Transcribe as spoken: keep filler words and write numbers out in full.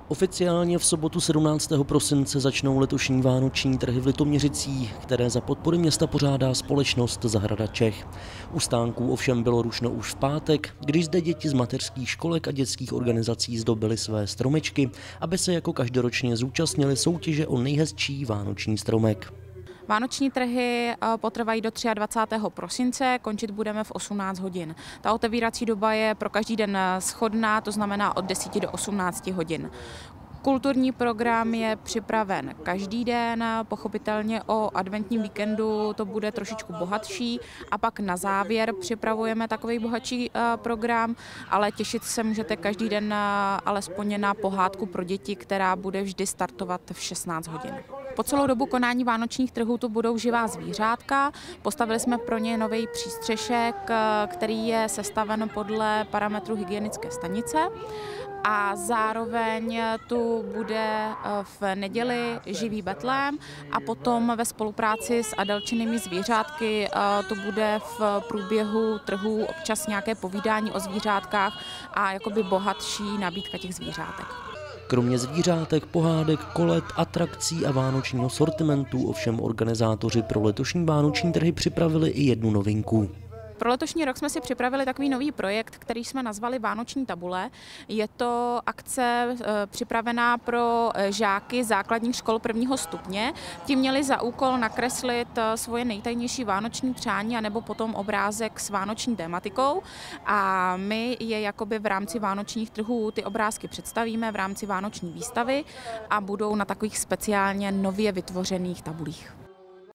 Oficiálně v sobotu sedmnáctého prosince začnou letošní vánoční trhy v Litoměřicích, které za podpory města pořádá společnost Zahrada Čech. U stánků ovšem bylo rušno už v pátek, když zde děti z mateřských školek a dětských organizací zdobily své stromečky, aby se jako každoročně zúčastnili soutěže o nejhezčí vánoční stromek. Vánoční trhy potrvají do dvacátého třetího prosince, končit budeme v osmnáct hodin. Ta otevírací doba je pro každý den shodná, to znamená od deseti do osmnácti hodin. Kulturní program je připraven každý den, pochopitelně o adventním víkendu to bude trošičku bohatší a pak na závěr připravujeme takový bohatší program, ale těšit se můžete každý den alespoň na pohádku pro děti, která bude vždy startovat v šestnáct hodin. Po celou dobu konání vánočních trhů tu budou živá zvířátka. Postavili jsme pro ně nový přístřešek, který je sestaven podle parametrů hygienické stanice. A zároveň tu bude v neděli živý betlém a potom ve spolupráci s adelčinnými zvířátky to bude v průběhu trhů občas nějaké povídání o zvířátkách a jakoby bohatší nabídka těch zvířátek. Kromě zvířátek, pohádek, kolet, atrakcí a vánočního sortimentu ovšem organizátoři pro letošní vánoční trhy připravili i jednu novinku. Pro letošní rok jsme si připravili takový nový projekt, který jsme nazvali Vánoční tabule. Je to akce připravená pro žáky základních škol prvního stupně. Ti měli za úkol nakreslit svoje nejtajnější vánoční přání anebo potom obrázek s vánoční tématikou. A my je jakoby v rámci vánočních trhů ty obrázky představíme v rámci vánoční výstavy a budou na takových speciálně nově vytvořených tabulích.